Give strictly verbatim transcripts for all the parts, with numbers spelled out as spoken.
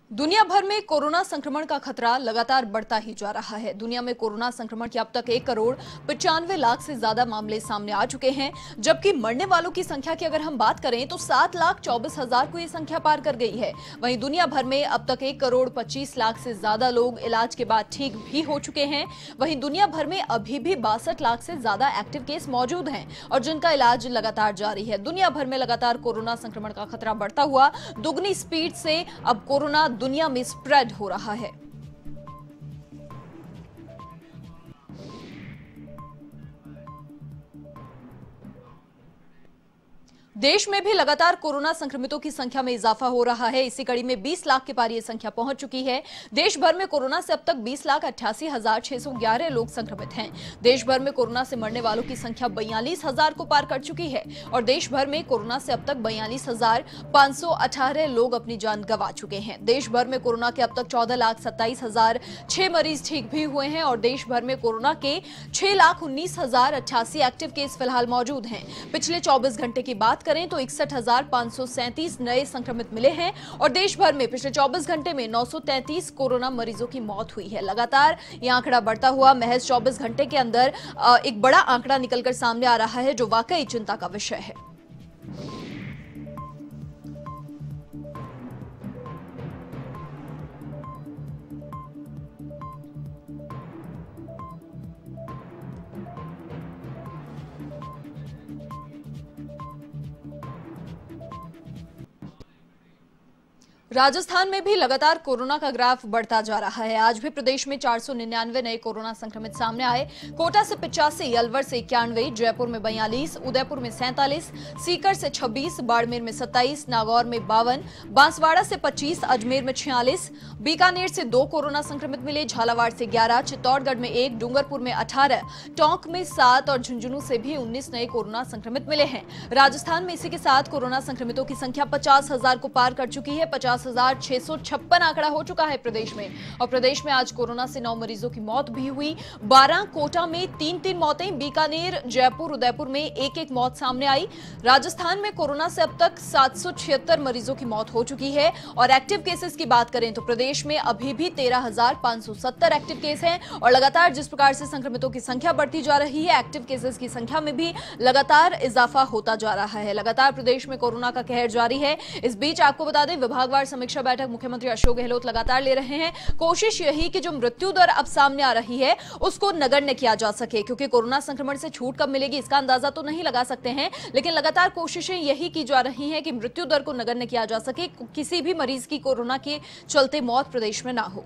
दुनिया भर में कोरोना संक्रमण का खतरा लगातार बढ़ता ही जा रहा है। दुनिया में कोरोना संक्रमण के अब तक एक करोड़ पचानवे लाख से ज्यादा मामले सामने आ चुके हैं, जबकि मरने वालों की संख्या की अगर हम बात करें तो सात लाख चौबीस हजार को ये संख्या पार कर गई है। वहीं दुनिया भर में अब तक एक करोड़ पच्चीस लाख से ज्यादा लोग इलाज के बाद ठीक भी हो चुके हैं। वहीं दुनिया भर में अभी भी बासठ लाख से ज्यादा एक्टिव केस मौजूद हैं और जिनका इलाज लगातार जारी है। दुनिया भर में लगातार कोरोना संक्रमण का खतरा बढ़ता हुआ दुगनी स्पीड से अब कोरोना दुनिया में स्प्रेड हो रहा है। देश में भी लगातार कोरोना संक्रमितों की संख्या में इजाफा हो रहा है। इसी कड़ी में बीस लाख के पार ये संख्या पहुंच चुकी है। देश भर में कोरोना से अब तक बीस लाख अट्ठासी हजार छह सौ ग्यारह लोग संक्रमित हैं। देश भर में कोरोना से मरने वालों की संख्या बयालीस हजार को पार कर चुकी है और देश भर में कोरोना से अब तक बयालीस हजार पांच सौ अठारह लोग अपनी जान गंवा चुके हैं। देश भर में कोरोना के अब तक चौदह लाख सत्ताईस हजार छह मरीज ठीक भी हुए हैं और देश भर में कोरोना के छह लाख उन्नीस हजार अट्ठासी एक्टिव केस फिलहाल मौजूद हैं। पिछले चौबीस घंटे की बात करें तो इकसठ हजार पांच सौ सैंतीस नए संक्रमित मिले हैं और देश भर में पिछले चौबीस घंटे में नौ सौ तैंतीस कोरोना मरीजों की मौत हुई है। लगातार यह आंकड़ा बढ़ता हुआ महज चौबीस घंटे के अंदर एक बड़ा आंकड़ा निकलकर सामने आ रहा है, जो वाकई चिंता का विषय है। राजस्थान में भी लगातार कोरोना का ग्राफ बढ़ता जा रहा है। आज भी प्रदेश में चार सौ निन्यानवे नए कोरोना संक्रमित सामने आए। कोटा से पिचासी, अलवर से इक्यानवे, जयपुर में बयालीस, उदयपुर में सैंतालीस, सीकर से छब्बीस, बाड़मेर में सत्ताईस, नागौर में बावन, बांसवाड़ा से पच्चीस, अजमेर में छियालीस, बीकानेर से दो कोरोना संक्रमित मिले, झालावाड़ से ग्यारह, चित्तौड़गढ़ में एक, डूंगरपुर में अठारह, टोंक में सात और झुंझुनू से भी उन्नीस नए कोरोना संक्रमित मिले हैं। राजस्थान में इसी के साथ कोरोना संक्रमितों की संख्या पचास हजार को पार कर चुकी है। पचास हजार छह सौ छप्पन आंकड़ा हो चुका है प्रदेश में और प्रदेश में आज कोरोना से नौ मरीजों की मौत भी हुई। बारह कोटा में तीन तीन मौतें, बीकानेर, जयपुर, उदयपुर में एक एक मौत सामने आई। राजस्थान में कोरोना से अब तक सात सौ छिहत्तर मरीजों की मौत हो चुकी है और एक्टिव केसेस की बात करें तो प्रदेश में अभी भी तेरह हजार पांच सौ सत्तर एक्टिव केस हैं और लगातार जिस प्रकार से संक्रमितों की संख्या बढ़ती जा रही है, एक्टिव केसेस की संख्या में भी लगातार इजाफा होता जा रहा है। लगातार प्रदेश में कोरोना का कहर जारी है। इस बीच आपको बता दें, विभागवार समीक्षा बैठक मुख्यमंत्री अशोक गहलोत लगातार ले रहे हैं। कोशिश यही कि जो मृत्यु दर अब सामने आ रही है उसको नगण्य किया जा सके, क्योंकि कोरोना संक्रमण से छूट कब मिलेगी इसका अंदाजा तो नहीं लगा सकते हैं, लेकिन लगातार कोशिशें यही की जा रही हैं कि मृत्यु दर को नगण्य किया जा सके, किसी भी मरीज की कोरोना के चलते मौत प्रदेश में ना हो।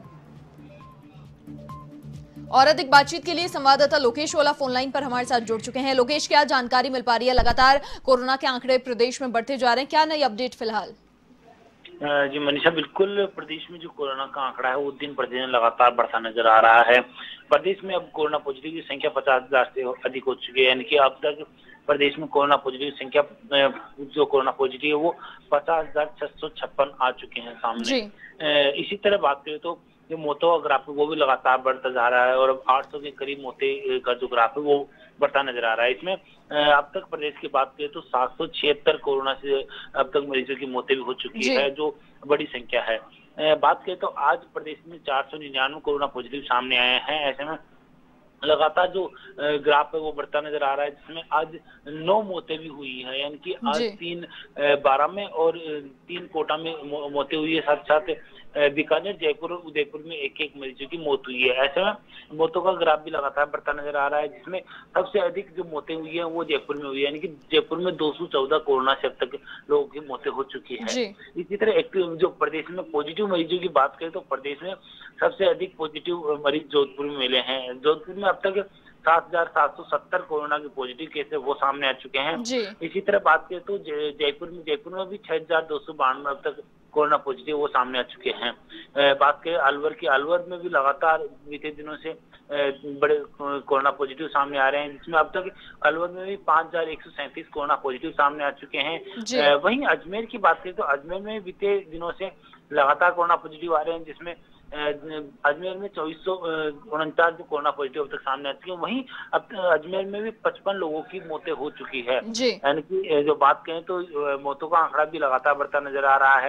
और अधिक बातचीत के लिए संवाददाता लोकेश वाला फोन लाइन पर हमारे साथ जुड़ चुके हैं। लोकेश, क्या जानकारी मिल पा रही है? लगातार कोरोना के आंकड़े प्रदेश में बढ़ते जा रहे हैं, क्या नई अपडेट फिलहाल? जी मनीषा, बिल्कुल प्रदेश में जो कोरोना का आंकड़ा है वो दिन प्रतिदिन लगातार बढ़ता नजर आ रहा है। प्रदेश में अब कोरोना पॉजिटिव की संख्या पचास हजार से अधिक हो चुकी है, यानी कि अब तक प्रदेश में कोरोना पॉजिटिव की संख्या जो कोरोना पॉजिटिव है वो पचास हजार छह सौ छप्पन आ चुके हैं सामने। इसी तरह बात करें तो जो मौतों का ग्राफ है वो भी लगातार बढ़ता जा रहा है और अब आठ सौ के करीब मौतें का जो ग्राफ है वो बढ़ता नजर आ रहा है। इसमें अब तक प्रदेश की बात करें तो सात सौ छिहत्तर कोरोना से अब तक मरीजों की मौतें भी हो चुकी है, जो बड़ी संख्या है। बात करें तो आज प्रदेश में चार सौ निन्यानवे कोरोना पॉजिटिव सामने आए हैं। ऐसे में लगातार जो ग्राफ है वो बढ़ता नजर आ रहा है, जिसमें आज नौ मौतें भी हुई है, यानी कि आज तीन बारह में और तीन कोटा में मौतें हुई है। साथ साथ बीकानेर, जयपुर और उदयपुर में एक एक मरीजों की मौत हुई है। ऐसे में मौतों का ग्राफ भी लगातार बढ़ता नजर आ रहा है, जिसमें सबसे अधिक जो मौतें हुई है वो जयपुर में हुई है, यानी कि जयपुर में दो सौ चौदह कोरोना से अब तक लोगों की मौतें हो चुकी है। इसी तरह एक्टिव जो प्रदेश में पॉजिटिव मरीजों की बात करें तो प्रदेश में सबसे अधिक पॉजिटिव मरीज जोधपुर में मिले हैं। जोधपुर में अब तक सात हजार सात सौ सत्तर कोरोना के पॉजिटिव केस है वो सामने आ चुके हैं। इसी तरह बात करें तो जयपुर में जयपुर में भी छह हजार दो सौ बानवे अब तक कोरोना पॉजिटिव वो सामने आ चुके हैं। बात करें अलवर की, अलवर में भी लगातार बीते दिनों से बड़े कोरोना पॉजिटिव सामने आ रहे हैं, जिसमें अब तक अलवर में भी पांच हजार एक सौ सैंतीस कोरोना पॉजिटिव सामने आ चुके हैं। वहीं अजमेर की बात करें तो अजमेर में बीते दिनों से लगातार कोरोना पॉजिटिव आ रहे हैं, जिसमें अजमेर में चौबीस सौ उनचास जो कोरोना पॉजिटिव अब तक सामने आ चुके हैं। वहीं अब अजमेर में भी पचपन लोगों की मौतें हो चुकी है, यानी कि जो बात करें तो मौतों का आंकड़ा भी लगातार बढ़ता नजर आ रहा है।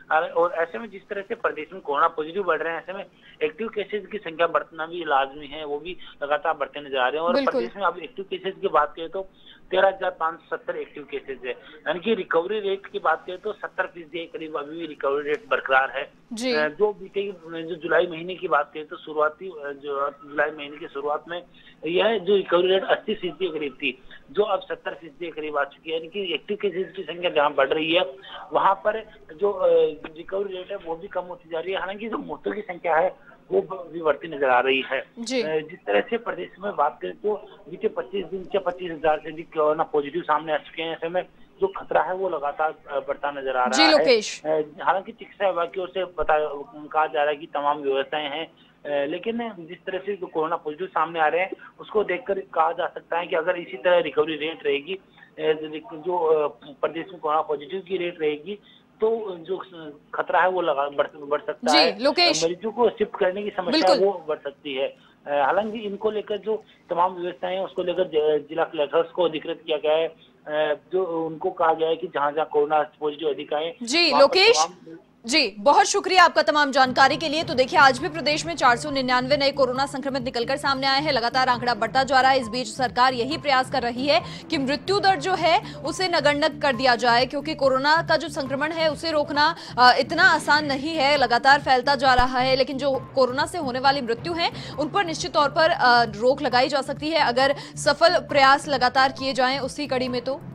और ऐसे में जिस तरह से प्रदेश में कोरोना पॉजिटिव बढ़ रहे हैं, ऐसे में एक्टिव केसेस की संख्या बढ़ना भी लाजमी है, वो भी लगातार बढ़ते नजर आ रहे हैं। और प्रदेश में अब एक्टिव केसेस की बात करें तो तेरह हजार पाँच सौ सत्तर एक्टिव केसेस है, यानी कि रिकवरी रेट की बात करें तो सत्तर फीसदी करीब अभी भी रिकवरी रेट बरकरार है। जो बीते जो जुलाई महीने की बात करें तो शुरुआती जो जुलाई महीने की शुरुआत में यह जो रिकवरी रेट अस्सी फीसदी करीब थी, जो अब सत्तर फीसदी करीब आ चुकी है, यानी कि एक्टिव केसेस की संख्या जहाँ बढ़ रही है वहां पर जो रिकवरी रेट है वो भी कम होती जा रही है। हालांकि जो मौतों की संख्या है वो भी बढ़ती नजर आ रही है। जिस तरह से प्रदेश में बात करें तो बीते पच्चीस दिन से पच्चीस हजार से अधिक कोरोना पॉजिटिव सामने आ चुके हैं। ऐसे में जो खतरा है वो लगातार बढ़ता नजर आ रहा है। हालांकि चिकित्सा विभाग की ओर से बता कहा जा रहा है कि तमाम व्यवस्थाएं हैं, लेकिन जिस तरह से जो कोरोना पॉजिटिव सामने आ रहे हैं उसको देखकर कहा जा सकता है कि अगर इसी तरह रिकवरी रेट रहेगी, जो प्रदेश में कोरोना पॉजिटिव की रेट रहेगी, तो जो खतरा है वो लगा बढ़, बढ़ सकता है। मरीजों को शिफ्ट करने की समस्या वो बढ़ सकती है। हालांकि इनको लेकर जो तमाम व्यवस्थाएं हैं उसको लेकर जिला कलेक्टर्स को अधिकृत किया गया है, जो उनको कहा गया है कि जहां जहां कोरोना पॉजिटिव अधिक आए। जी लोकेश जी, बहुत शुक्रिया आपका तमाम जानकारी के लिए। तो देखिए, आज भी प्रदेश में चार सौ निन्यानवे नए कोरोना संक्रमित निकलकर सामने आए हैं। लगातार आंकड़ा बढ़ता जा रहा है। इस बीच सरकार यही प्रयास कर रही है कि मृत्यु दर जो है उसे नगण्य कर दिया जाए, क्योंकि कोरोना का जो संक्रमण है उसे रोकना इतना आसान नहीं है, लगातार फैलता जा रहा है। लेकिन जो कोरोना से होने वाली मृत्यु है उन पर निश्चित तौर पर रोक लगाई जा सकती है अगर सफल प्रयास लगातार किए जाएं उसी कड़ी में। तो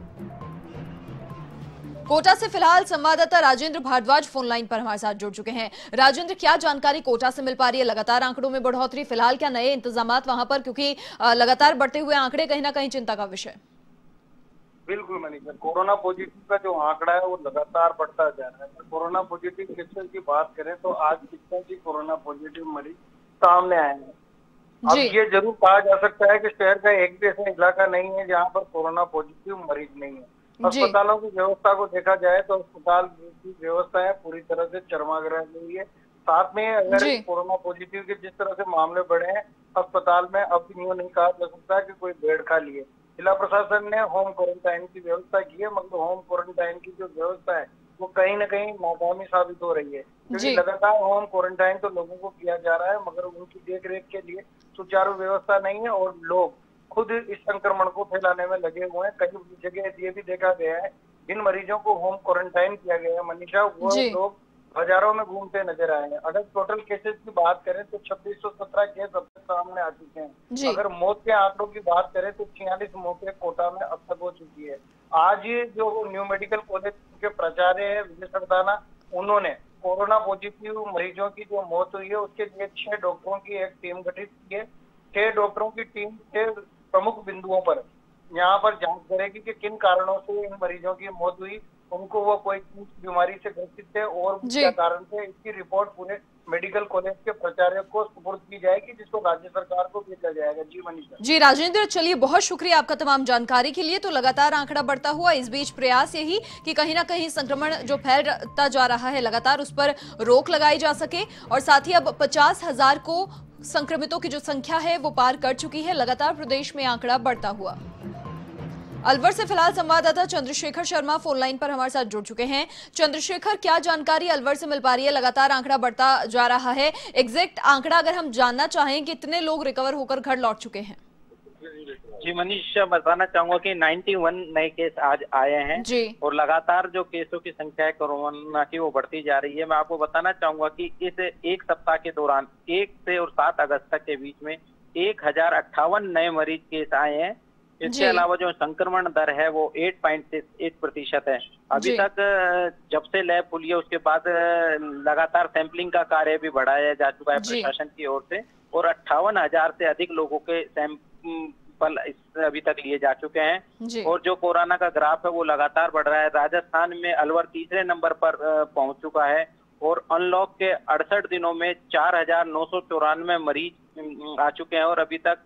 कोटा से फिलहाल संवाददाता राजेंद्र भारद्वाज फोन लाइन पर हमारे साथ जुड़ चुके हैं। राजेंद्र, क्या जानकारी कोटा से मिल पा रही है? लगातार आंकड़ों में बढ़ोतरी, फिलहाल क्या नए इंतजामात वहां पर, क्योंकि लगातार बढ़ते हुए आंकड़े कहीं ना कहीं चिंता का विषय। बिल्कुल मनीषा, कोरोना पॉजिटिव का जो आंकड़ा है वो लगातार बढ़ता जा रहा है। कोरोना पॉजिटिव केसेस की बात करें तो आज कितने की कोरोना पॉजिटिव मरीज सामने आए हैं। अब ये जरूर कहा जा सकता है कि शहर का एक भी ऐसा इलाका नहीं है जहाँ पर कोरोना पॉजिटिव मरीज नहीं है। अस्पतालों की व्यवस्था को देखा जाए तो अस्पताल की व्यवस्था है पूरी तरह से चरमाग्रह हुई है। साथ में अगर कोरोना पॉजिटिव के जिस तरह से मामले बढ़े हैं अस्पताल में, अब यूँ नहीं कहा जा सकता कि कोई बेड खाली है। जिला प्रशासन ने होम क्वारंटाइन की व्यवस्था की है, मगर होम क्वारंटाइन की जो व्यवस्था है वो कहीं न कहीं नाकामी साबित हो रही है, क्योंकि लगातार होम क्वारंटाइन तो लोगों को किया जा रहा है मगर उनकी देख रेख के लिए सुचारू व्यवस्था नहीं है और लोग खुद इस संक्रमण को फैलाने में लगे हुए हैं। कई जगह ये भी देखा गया है जिन मरीजों को होम क्वारंटाइन किया गया है मनीषा, वो लोग बाजारों में घूमते नजर आए हैं। अगर टोटल केसेस की बात करें तो छब्बीस सौ सत्रह केस अब तक सामने आ चुके हैं। अगर मौत के आंकड़ों की बात करें तो छियालीस मौतें कोटा में अब तक हो चुकी है। आज जो न्यू मेडिकल कॉलेज के प्राचार्य है विजय सरदाना, उन्होंने कोरोना पॉजिटिव मरीजों की जो मौत हुई है उसके लिए छह डॉक्टरों की एक टीम गठित की है। छह डॉक्टरों की टीम छह प्रमुख बिंदुओं पर यहाँ पर जांच करेगी कि किन कारणों से इन मरीजों की मौत हुई, उनको वो कोई बीमारी से ग्रसित थे और क्या कारण थे। इसकी रिपोर्ट पूरे मेडिकल कॉलेज के प्राचार्य को सुपुर्द की जाएगी, जिसको राज्य सरकार को भेजा जाएगा। जी मनीषा। जी राजेंद्र, चलिए बहुत शुक्रिया आपका तमाम जानकारी के लिए। तो लगातार आंकड़ा बढ़ता हुआ, इस बीच प्रयास यही कि कहीं ना कहीं संक्रमण जो फैलता जा रहा है लगातार उस पर रोक लगाई जा सके, और साथ ही अब पचास हजार को संक्रमितों की जो संख्या है वो पार कर चुकी है। लगातार प्रदेश में आंकड़ा बढ़ता हुआ। अलवर से फिलहाल संवाददाता चंद्रशेखर शर्मा फोन लाइन पर हमारे साथ जुड़ चुके हैं। चंद्रशेखर, क्या जानकारी अलवर से मिल पा रही है? लगातार आंकड़ा बढ़ता जा रहा है, एग्जैक्ट आंकड़ा अगर हम जानना चाहें कि कितने लोग रिकवर होकर घर लौट चुके हैं? जी मनीषा, बताना चाहूंगा कि इक्यानवे नए केस आज आए हैं जी, और लगातार जो केसों की संख्या है कोरोना की वो बढ़ती जा रही है। मैं आपको बताना चाहूंगा कि इस एक सप्ताह के दौरान एक से और सात अगस्त तक के बीच में एक हजार अट्ठावन नए मरीज केस आए हैं। इसके अलावा जो संक्रमण दर है वो आठ पॉइंट एक प्रतिशत है। अभी तक जब से लैब खुली है उसके बाद लगातार सैंपलिंग का कार्य भी बढ़ाया जा चुका है प्रशासन की ओर से, और अट्ठावन हजार से अधिक लोगों के सैंपल अभी तक लिए जा चुके हैं। और जो कोरोना का ग्राफ है वो लगातार बढ़ रहा है। राजस्थान में अलवर तीसरे नंबर पर पहुंच चुका है और अनलॉक के अड़सठ दिनों में चार हजार नौ सौ चौरानवे मरीज आ चुके हैं, और अभी तक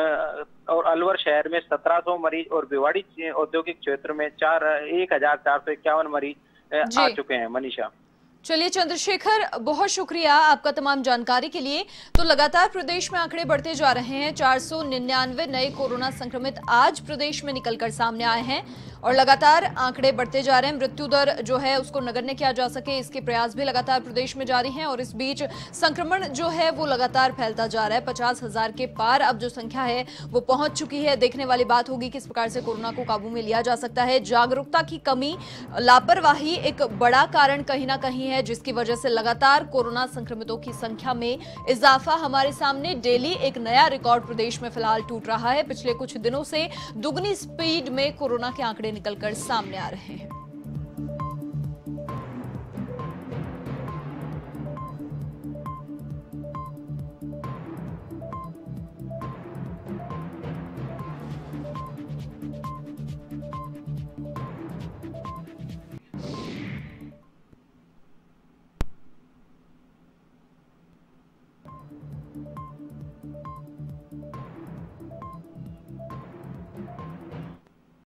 और अलवर शहर में सत्रह सौ मरीज और भिवाड़ी औद्योगिक क्षेत्र में चार एक हजार चार सौ इक्यावन मरीज आ चुके हैं। मनीषा, चलिए चंद्रशेखर, बहुत शुक्रिया आपका तमाम जानकारी के लिए। तो लगातार प्रदेश में आंकड़े बढ़ते जा रहे हैं। चार सौ निन्यानवे नए कोरोना संक्रमित आज प्रदेश में निकलकर सामने आए हैं, और लगातार आंकड़े बढ़ते जा रहे हैं। मृत्यु दर जो है उसको नगण्य किया जा सके, इसके प्रयास भी लगातार प्रदेश में जारी हैं और इस बीच संक्रमण जो है वो लगातार फैलता जा रहा है। पचास हजार के पार अब जो संख्या है वो पहुंच चुकी है। देखने वाली बात होगी किस प्रकार से कोरोना को काबू में लिया जा सकता है। जागरूकता की कमी, लापरवाही एक बड़ा कारण कहीं ना कहीं है, जिसकी वजह से लगातार कोरोना संक्रमितों की संख्या में इजाफा हमारे सामने डेली एक नया रिकॉर्ड प्रदेश में फिलहाल टूट रहा है। पिछले कुछ दिनों से दुगनी स्पीड में कोरोना के आंकड़े निकलकर सामने आ रहे हैं।